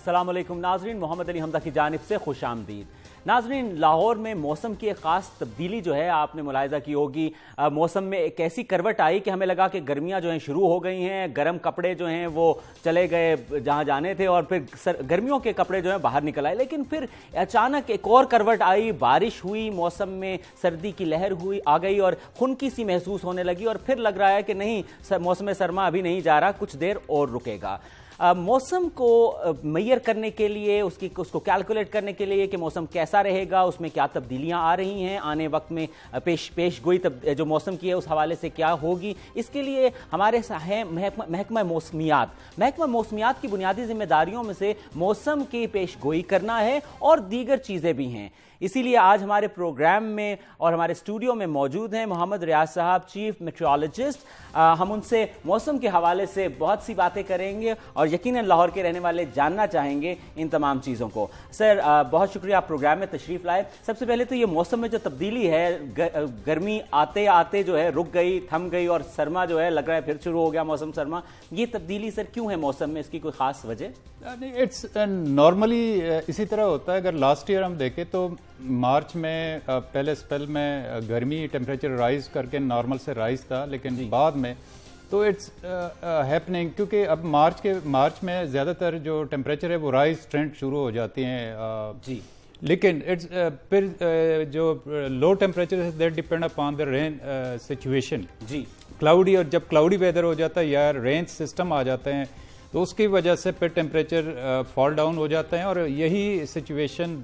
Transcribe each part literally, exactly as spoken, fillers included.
अस्सलाम वालेकुम नाजरीन, मोहम्मद अली हमजा की जानिब से खुश आमदीद। नाजरीन, लाहौर में मौसम की एक ख़ास तब्दीली जो है आपने मुलाहिज़ा की होगी। मौसम में एक ऐसी करवट आई कि हमें लगा कि गर्मियाँ जो हैं शुरू हो गई हैं, गर्म कपड़े जो हैं वो चले गए जहाँ जाने थे और फिर सर, गर्मियों के कपड़े जो हैं बाहर निकल आए। लेकिन फिर अचानक एक और करवट आई, बारिश हुई, मौसम में सर्दी की लहर हुई आ गई और खुनकी सी महसूस होने लगी और फिर लग रहा है कि नहीं, मौसम सरमा अभी नहीं जा रहा, कुछ देर और रुकेगा। आ, मौसम को मैयर करने के लिए, उसकी उसको कैलकुलेट करने के लिए कि मौसम कैसा रहेगा, उसमें क्या तब्दीलियां आ रही हैं, आने वक्त में पेश पेश गोई जो मौसम की है उस हवाले से क्या होगी, इसके लिए हमारे हैं महकमा मौसमियात। महकमा मौसमियात की बुनियादी जिम्मेदारियों में से मौसम की पेश गोई करना है और दीगर चीज़ें भी हैं। इसीलिए आज हमारे प्रोग्राम में और हमारे स्टूडियो में मौजूद हैं मोहम्मद रियाज साहब, चीफ मेट्रोलॉजिस्ट। हम उनसे मौसम के हवाले से बहुत सी बातें करेंगे और यकीनन लाहौर के रहने वाले जानना चाहेंगे इन तमाम चीज़ों को। सर, बहुत शुक्रिया आप प्रोग्राम में तशरीफ़ लाए। सबसे पहले तो ये मौसम में जो तब्दीली है, गर्मी आते आते जो है रुक गई, थम गई और सरमा जो है लग रहा है फिर शुरू हो गया मौसम सरमा, ये तब्दीली सर क्यों है मौसम में, इसकी कोई ख़ास वजह? इट्स नॉर्मली इसी तरह होता है। अगर लास्ट ईयर हम देखें तो मार्च में पहले स्पेल में गर्मी टेम्परेचर राइज करके नॉर्मल से राइज था, लेकिन बाद में तो इट्स हैपनिंग, क्योंकि अब मार्च के मार्च में ज़्यादातर जो टेम्परेचर है वो राइज ट्रेंड शुरू हो जाती हैं जी। लेकिन इट्स फिर जो लो टेम्परेचर है that depend upon the rain situation जी। क्लाउडी, और जब क्लाउडी वेदर हो जाता है या रेन सिस्टम आ जाते हैं तो उसकी वजह से फिर टेम्परेचर फॉल डाउन हो जाता है। और यही सिचुएशन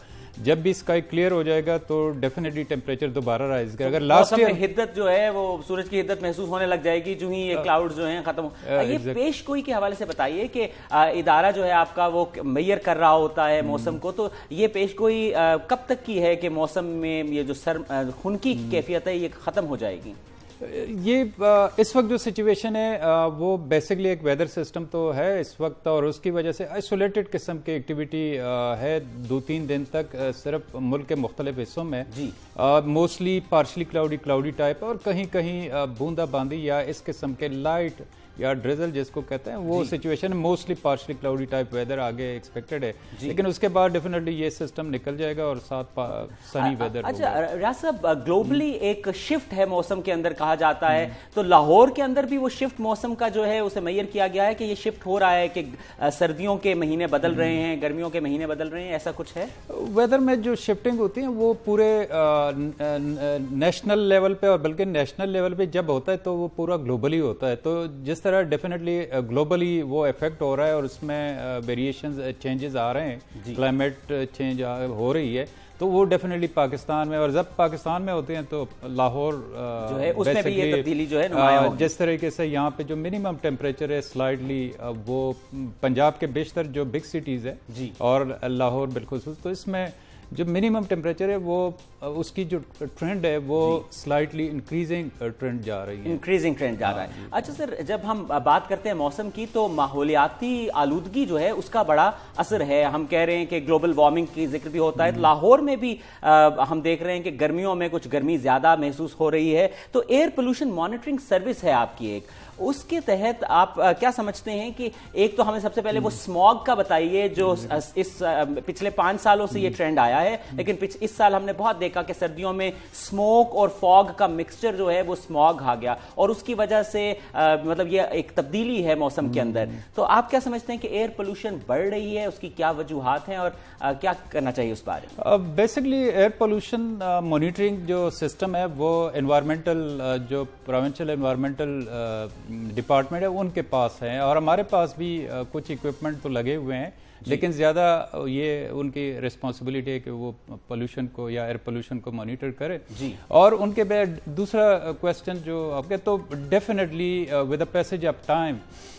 जब भी स्काई क्लियर हो जाएगा तो डेफिनेटली टेम्परेचर दोबारा राइज करेगा। अगर लास्ट ईयर हिद्दत जो है वो सूरज की हिद्दत महसूस होने लग जाएगी जो ही ये क्लाउड जो हैं खत्म हो। ये पेश गोई के हवाले से बताइए कि इदारा जो है आपका वो मैयर कर रहा होता है मौसम को, तो ये पेश गोई कब तक की है कि मौसम में ये जो सर खुनकी कैफियत है ये खत्म हो जाएगी? ये इस वक्त जो सिचुएशन है वो बेसिकली एक वेदर सिस्टम तो है इस वक्त, और उसकी वजह से आइसोलेटेड किस्म की एक्टिविटी है दो तीन दिन तक सिर्फ मुल्क के मुख्तलिफ हिस्सों में जी। Mostly partly cloudy cloudy type और कहीं कहीं बूंदा बांदी या इस किस्म के लाइट या ड्रिजल जिसको कहते हैं वो situation, mostly partly cloudy type weather आगे एक्सपेक्टेड है, लेकिन उसके बाद डेफिनेटली ये सिस्टम निकल जाएगा और साथ सनी वेदर। अच्छा रियाज साहब, ग्लोबली एक शिफ्ट है मौसम के अंदर कहा जाता है, तो लाहौर के अंदर भी वो शिफ्ट मौसम का जो है उसे मैयर किया गया है कि ये शिफ्ट हो रहा है कि सर्दियों के महीने बदल रहे हैं, गर्मियों के महीने बदल रहे हैं, ऐसा कुछ है? वेदर में जो शिफ्टिंग होती है वो पूरे नेशनल लेवल पे, और बल्कि नेशनल लेवल पे जब होता है तो वो पूरा ग्लोबली होता है। तो जिस डेफिनेटली ग्लोबली वो इफेक्ट हो रहा है और उसमें वेरिएशंस चेंजेस आ रहे हैं, क्लाइमेट चेंज हो रही है, तो वो डेफिनेटली पाकिस्तान में, और जब पाकिस्तान में होते हैं तो लाहौर जो है उसमें भी ये तब्दीली जो है नुमायां होगी। जिस तरीके से यहाँ पे जो मिनिमम टेम्परेचर है स्लाइडली वो पंजाब के बेशतर जो बिग सिटीज है जी और लाहौर बिल्कुल, तो इसमें जो मिनिमम टेम्परेचर है वो उसकी जो ट्रेंड है वो स्लाइटली इंक्रीजिंग ट्रेंड जा रही है, इंक्रीजिंग ट्रेंड जा रहा है। अच्छा सर, जब हम बात करते हैं मौसम की तो माहौलियाती आलूदगी जो है उसका बड़ा असर है। हम कह रहे हैं कि ग्लोबल वार्मिंग की जिक्र भी होता है, तो लाहौर में भी आ, हम देख रहे हैं कि गर्मियों में कुछ गर्मी ज्यादा महसूस हो रही है। तो एयर पोल्यूशन मॉनिटरिंग सर्विस है आपकी एक, उसके तहत आप आ, क्या समझते हैं कि एक तो हमें सबसे पहले वो स्मॉग का बताइए जो इस आ, पिछले पांच सालों से ये ट्रेंड आया है, लेकिन इस साल हमने बहुत देखा कि सर्दियों में स्मोक और फॉग का मिक्सचर जो है वो स्मॉग आ गया और उसकी वजह से आ, मतलब ये एक तब्दीली है मौसम के अंदर। तो आप क्या समझते हैं कि एयर पोल्यूशन बढ़ रही है, उसकी क्या वजूहात हैं और आ, क्या करना चाहिए उस बारे में? बेसिकली एयर पोल्यूशन मॉनिटरिंग जो सिस्टम है वो एनवायरमेंटल जो प्रोविंशियल एनवायरमेंटल डिपार्टमेंट है उनके पास है, और हमारे पास भी uh, कुछ इक्विपमेंट तो लगे हुए हैं, लेकिन ज़्यादा ये उनकी रिस्पॉन्सिबिलिटी है कि वो पोल्यूशन को या एयर पोल्यूशन को मॉनिटर करे जी। और उनके बाद दूसरा क्वेश्चन जो आपके, तो definitely with the passage of time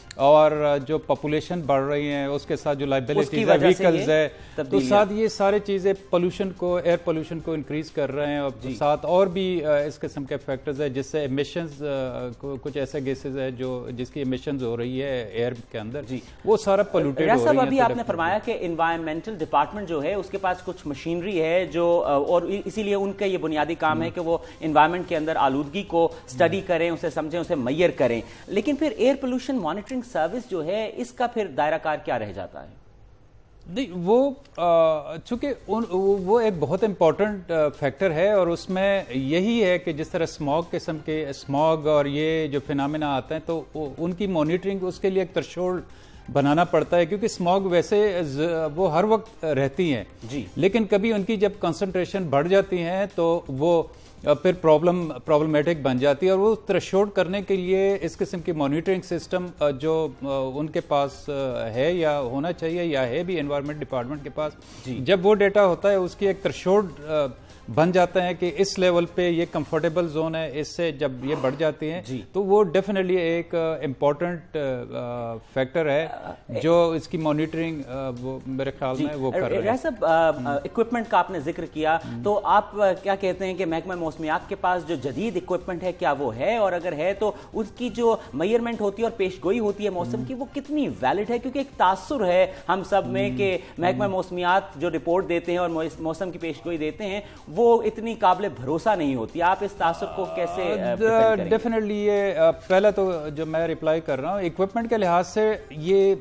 और जो पॉपुलेशन बढ़ रही है उसके साथ जो लाइबिलिटीज है, व्हीकल्स है, तो साथ ये सारे चीजें पोल्यूशन को, एयर पोल्यूशन को इंक्रीज कर रहे हैं, और साथ और भी इस किस्म के फैक्टर्स है जिससे एमिशंस, कुछ ऐसे गैसेस है जो जिसकी एमिशंस हो रही है एयर के अंदर जी, वो सारा पोल्यूटेड हो रही है। अभी आपने फरमाया कि एनवायरमेंटल डिपार्टमेंट जो है उसके पास कुछ मशीनरी है जो, और इसीलिए उनका ये बुनियादी काम है कि वो एनवायरमेंट के अंदर आलूदगी को स्टडी करें, उसे समझें, उसे मैयर करें। लेकिन फिर एयर पोल्यूशन मॉनिटरिंग सर्विस जो है इसका फिर दायरा कार क्या रह जाता है? نہیں وہ چونکہ وہ ایک بہت امپورٹنٹ فیکٹر ہے اور اس میں یہی ہے کہ جس طرح اسموگ قسم کے اسموگ اور یہ جو فینامنا آتے ہیں تو ان کی مانیٹرنگ اس کے لیے ایک تھریشولڈ بنانا پڑتا ہے کیونکہ اسموگ ویسے وہ ہر وقت رہتی ہیں جی لیکن کبھی ان کی جب کنسنٹریشن بڑھ جاتی ہیں تو وہ پھر پرابلم پرابلمیٹک بن جاتی ہے اور وہ تھریشولڈ کرنے کے لیے اس قسم کی مانیٹرنگ سسٹم جو ان کے پاس ہے یا ہونا چاہیے یا ہے بھی انوائرمنٹ ڈپارٹمنٹ کے پاس جی جب وہ ڈیٹا ہوتا ہے اس کی ایک تھریشولڈ بن جاتا ہے کہ اس لیول پہ یہ کمفرٹیبل زون ہے اس سے جب یہ بڑھ جاتی ہیں جی تو وہ ڈیفینیٹلی ایک امپورٹنٹ فیکٹر ہے جو اس کی مانیٹرنگ وہ میرے خیال میں وہ کر رہے ہیں. صاحب اکوپمنٹ کا آپ نے ذکر کیا تو آپ کیا کہتے ہیں کہ محکمہ موسمیات کے پاس جو جدید اکوپمنٹ ہے کیا وہ ہے اور اگر ہے تو اس کی جو میئرمنٹ ہوتی ہے اور پیش گوئی ہوتی ہے موسم کی وہ کتنی ویلڈ ہے کیونکہ ایک تاثر ہے ہم سب میں کہ محکمہ موسمیات جو رپورٹ دیتے ہیں اور موسم کی پیش گوئی دیتے ہیں وہ اتنی قابل بھروسہ نہیں ہوتی. آپ اس تاثر کو کیسے ڈیفینیٹلی یہ پہلا تو جو میں ریپلائی کر رہا ہوں اکوپمنٹ کے لحاظ سے یہ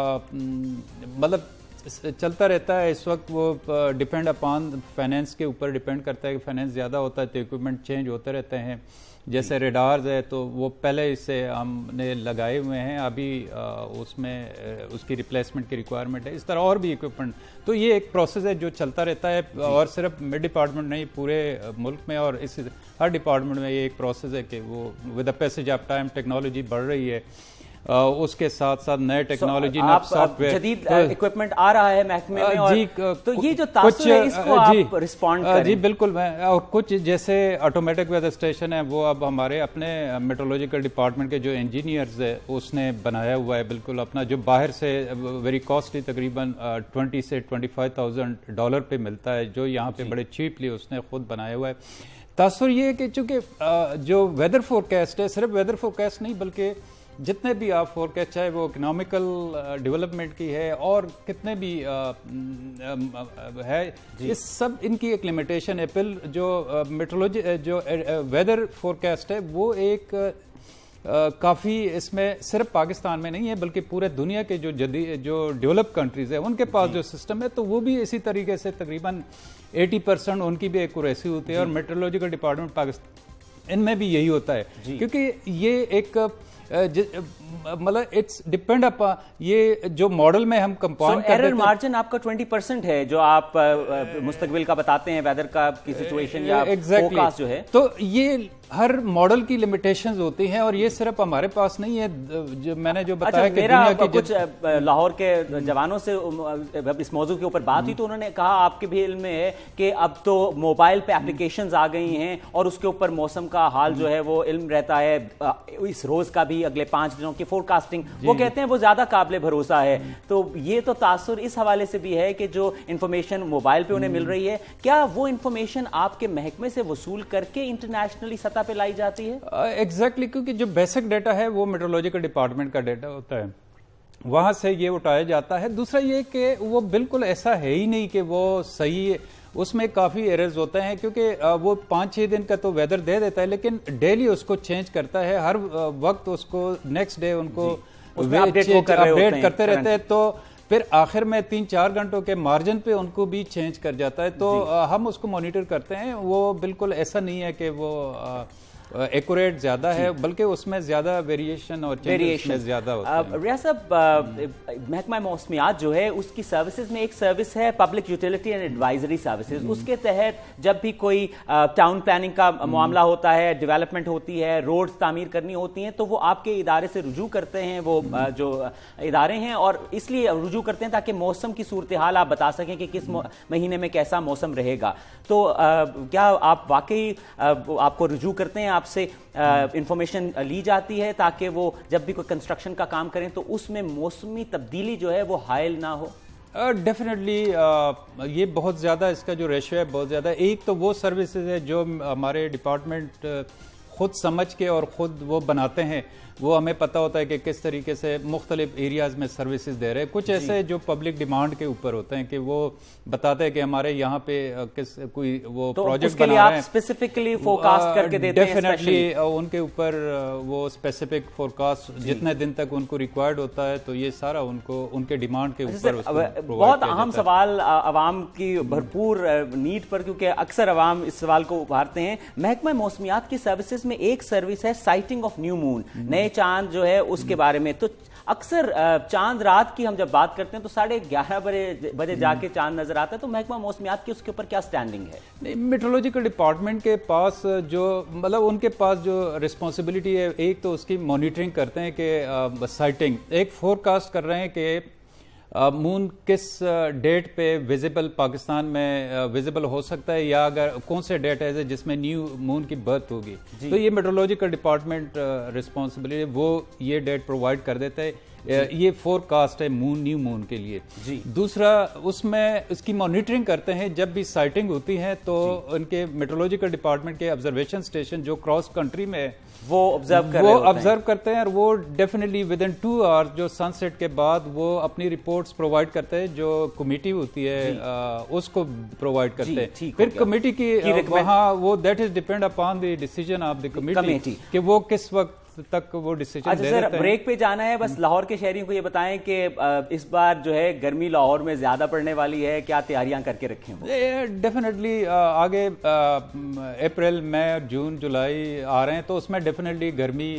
مطلب چلتا رہتا ہے اس وقت وہ ڈیپینڈ اپان فائنینس کے اوپر ڈیپینڈ کرتا ہے کہ فائنینس زیادہ ہوتا ہے تو اکوپمنٹ چینج ہوتے رہتے ہیں جیسے ریڈارز ہے تو وہ پہلے اس سے ہم نے لگائے ہوئے ہیں ابھی اس میں اس کی ریپلیسمنٹ کی ریکوائرمنٹ ہے اس طرح اور بھی اکوپمنٹ تو یہ ایک پروسیس ہے جو چلتا رہتا ہے اور صرف مڈ ڈپارٹمنٹ نہیں پورے ملک میں اور اس ہر ڈپارٹمنٹ میں یہ ایک پروسیس ہے کہ وہ with the passage of time technology بڑھ رہی ہے اس کے ساتھ ساتھ نئے ٹیکنالوجی سافٹ ویئر جدید اکوپمنٹ آ رہا ہے محکمے میں اور تو یہ جو تاثر ہے اس کو آپ رسپونڈ کریں. جی بالکل میں اور کچھ جیسے آٹومیٹک ویدر اسٹیشن ہے وہ اب ہمارے اپنے میٹرولوجیکل ڈپارٹمنٹ کے جو انجینئرز ہے اس نے بنایا ہوا ہے بالکل اپنا جو باہر سے ویری کاسٹلی تقریباً ٹوینٹی سے ٹوینٹی فائیو تھاؤزینڈ ڈالر پہ ملتا ہے جو یہاں پہ بڑے چیپلی اس نے خود بنایا ہوا ہے. تاثر یہ ہے کہ چونکہ جو ویدر فورکاسٹ ہے صرف ویدر فورکاسٹ نہیں بلکہ جتنے بھی آپ فورکاسٹ چاہے وہ اکنامیکل ڈیولپمنٹ کی ہے اور کتنے بھی ہے یہ سب ان کی ایک لمیٹیشن ہے. پھر جو میٹرولوجی جو ویدر فورکاسٹ ہے وہ ایک کافی اس میں صرف پاکستان میں نہیں ہے بلکہ پورے دنیا کے جو جدید جو ڈیولپ کنٹریز ہیں ان کے پاس جو سسٹم ہے تو وہ بھی اسی طریقے سے تقریباً ایٹی پرسینٹ ان کی بھی ایکوریسی ہوتی ہے اور میٹرولوجیکل ڈپارٹمنٹ پاکستان ان میں بھی یہی ہوتا ہے کیونکہ یہ ایک مطلب اٹس ڈیپینڈ اپ یہ جو ماڈل میں ہم کمپاؤنڈ کرتے ہیں ایرر مارجن آپ کا ٹوینٹی پرسینٹ ہے جو آپ مستقبل کا بتاتے ہیں ویدر کا کی سچویشن یا فورکاسٹ جو ہے تو یہ ہر ماڈل کی لمیٹیشنز ہوتی ہیں اور یہ صرف ہمارے پاس نہیں ہے جو میں نے جو بتایا کہ میرا کچھ لاہور کے جوانوں سے اس موضوع کے اوپر بات ہوئی تو انہوں نے کہا آپ کے بھی علم میں ہے کہ اب تو موبائل پہ اپلیکیشنز آ گئی ہیں اور اس کے اوپر موسم کا حال جو ہے وہ علم رہتا ہے اس روز کا بھی اگلے پانچ دنوں کی فور کاسٹنگ وہ کہتے ہیں وہ زیادہ قابل بھروسہ ہے. تو یہ تو تاثر اس حوالے سے بھی ہے کہ جو انفارمیشن موبائل پہ انہیں مل رہی ہے کیا وہ انفارمیشن آپ کے محکمے سے وصول کر کے انٹرنیشنلی سطح پہ لائی جاتی ہے؟ ایگزیکٹلی کیونکہ جو بیسک ڈیٹا ہے وہ میٹرولوجیکل ڈپارٹمنٹ کا ڈیٹا ہوتا ہے وہاں سے یہ اٹھایا جاتا ہے. دوسرا یہ کہ وہ بالکل ایسا ہے ہی نہیں کہ وہ صحیح اس میں کافی ایررز ہوتے ہیں کیونکہ وہ پانچ چھ دن کا تو ویدر دے دیتا ہے لیکن ڈیلی اس کو چینج کرتا ہے ہر وقت اس کو نیکسٹ ڈے ان کو اپڈیٹ کرتے رہتے ہیں تو پھر آخر میں تین چار گھنٹوں کے مارجن پہ ان کو بھی چینج کر جاتا ہے تو ہم اس کو مانیٹر کرتے ہیں. وہ بالکل ایسا نہیں ہے کہ وہ ایکوریٹ زیادہ ہے بلکہ اس میں زیادہ ویریشن اور چینجز زیادہ ہوتا ہے. ریاض صاحب محکمہ موسمیات جو ہے اس کی سروسز میں ایک سروس ہے public utility and advisory services. اس کے تحت جب بھی کوئی ٹاؤن پلاننگ کا معاملہ ہوتا ہے ڈیولپمنٹ ہوتی ہے روڈز تعمیر کرنی ہوتی ہیں تو وہ آپ کے ادارے سے رجوع کرتے ہیں وہ جو ادارے ہیں اور اس لیے رجوع کرتے ہیں تاکہ موسم کی صورتحال آپ بتا سکیں کہ کس مہینے میں کیسا موسم رہے گا. تو کیا آپ واقعی آپ کو رجوع کرتے ہیں آپ سے انفارمیشن لی جاتی ہے تاکہ وہ جب بھی کوئی کنسٹرکشن کا کام کریں تو اس میں موسمی تبدیلی جو ہے وہ حائل نہ ہو؟ ڈیفینیٹلی یہ بہت زیادہ اس کا جو ریشو ہے بہت زیادہ. ایک تو وہ سروسز ہے جو ہمارے ڈپارٹمنٹ خود سمجھ کے اور خود وہ بناتے ہیں وہ ہمیں پتہ ہوتا ہے کہ کس طریقے سے مختلف ایریاز میں سروسز دے رہے ہیں. کچھ ایسے جو پبلک ڈیمانڈ کے اوپر ہوتے ہیں کہ وہ بتاتے ہیں کہ ہمارے یہاں پہ کس کوئی وہ پروجیکٹ بنا رہے ہیں, اسپیسیفکلی فورکاسٹ کر کے دیتے ہیں. ڈیفینیٹلی ان کے اوپر وہ اسپیسیفک فورکاسٹ جتنے دن تک ان کو ریکوائرڈ ہوتا ہے تو یہ سارا ان کو ان کے ڈیمانڈ کے اوپر. بہت اہم سوال عوام کی بھرپور نیڈ پر, کیونکہ اکثر عوام اس سوال کو ابھارتے ہیں. محکمہ موسمیات کی سروسز میں ایک سروس ہے سائٹنگ آف نیو مون, نئے چاند جو ہے اس کے بارے میں. تو اکثر چاند رات کی ہم جب بات کرتے ہیں تو ساڑھے گیارہ بجے جا کے چاند نظر آتا ہے, تو محکمہ موسمیات کی اس کے اوپر کیا سٹینڈنگ ہے؟ میٹرولوجیکل ڈپارٹمنٹ کے پاس جو مطلب ان کے پاس جو رسپانسبلٹی ہے, ایک تو اس کی مانیٹرنگ کرتے ہیں کہ سائٹنگ, ایک فور کاسٹ کر رہے ہیں کہ مون کس ڈیٹ پہ ویزیبل پاکستان میں ویزیبل ہو سکتا ہے, یا اگر کون سے ڈیٹ ہے جس میں نیو مون کی برتھ ہوگی. تو یہ میٹرولوجیکل ڈپارٹمنٹ رسپانسبلٹی وہ یہ ڈیٹ پرووائڈ کر دیتا ہے. یہ فور کاسٹ ہے مون نیو مون کے لیے. دوسرا اس میں اس کی مانیٹرنگ کرتے ہیں جب بھی سائٹنگ ہوتی ہے تو ان کے میٹرولوجیکل ڈپارٹمنٹ کے آبزرویشن اسٹیشن جو کراس کنٹری میں وہ آبزرو کر وہ آبزرو کرتے ہیں, اور وہ definitely within two hour جو سن سیٹ کے بعد وہ اپنی رپورٹس پرووائڈ کرتے ہیں, جو کمیٹی ہوتی ہے اس کو پرووائڈ کرتے ہیں. پھر کمیٹی کی وہاں وہ that is depend upon the decision of the committee کہ وہ کس وقت تک وہ ڈیسیجن دے دیتے ہیں. بریک پہ جانا ہے, بس لاہور کے شہریوں کو یہ بتائیں کہ اس بار جو ہے گرمی لاہور میں زیادہ پڑنے والی ہے, کیا تیاریاں کر کے رکھیں؟ ڈیفینیٹلی آگے اپریل مئی جون جولائی آ رہے ہیں تو اس میں ڈیفینیٹلی گرمی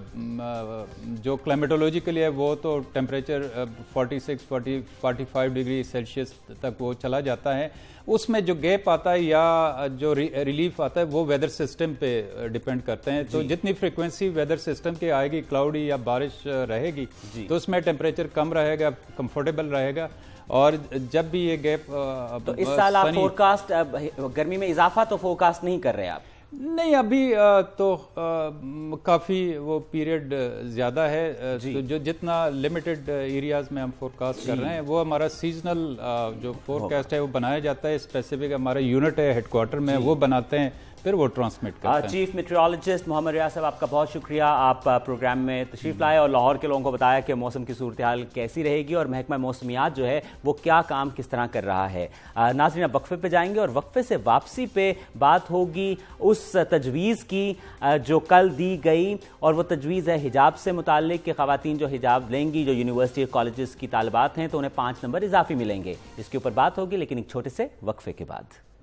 جو کلائمیٹولوجیکلی ہے وہ تو temperature forty six forty forty five degree celsius تک وہ چلا جاتا ہے. اس میں جو گیپ آتا ہے یا جو ریلیف آتا ہے وہ ویدر سسٹم پہ ڈیپینڈ کرتے ہیں. تو جتنی فریکوینسی ویدر سسٹم کی آئے گی, کلاؤڈی یا بارش رہے گی, تو اس میں ٹیمپریچر کم رہے گا, کمفرٹیبل رہے گا. اور جب بھی یہ گیپ تو اس سال آپ فورکاسٹ گرمی میں اضافہ تو فورکاسٹ نہیں کر رہے آپ؟ نہیں, ابھی تو کافی وہ پیریڈ زیادہ ہے. جو جتنا لمیٹڈ ایریاز میں ہم فورکاسٹ کر رہے ہیں وہ ہمارا سیزنل جو فورکاسٹ ہے وہ بنایا جاتا ہے. اسپیسیفک ہمارا یونٹ ہے ہیڈ کوارٹر میں, وہ بناتے ہیں, پھر وہ ٹرانسمٹ کرتے ہیں. چیف میٹرولوجسٹ محمد ریاض صاحب, آپ کا بہت شکریہ. آپ پروگرام میں تشریف لائے اور لاہور کے لوگوں کو بتایا کہ موسم کی صورتحال کیسی رہے گی اور محکمہ موسمیات جو ہے وہ کیا کام کس طرح کر رہا ہے. ناظرین, اب وقفے پہ جائیں گے اور وقفے سے واپسی پہ بات ہوگی اس تجویز کی جو کل دی گئی, اور وہ تجویز ہے حجاب سے متعلق کہ خواتین جو حجاب لیں گی, جو یونیورسٹی کالجز کی طالبات ہیں, تو انہیں پانچ نمبر اضافی ملیں گے. اس کے اوپر بات ہوگی لیکن ایک چھوٹے سے وقفے کے بعد.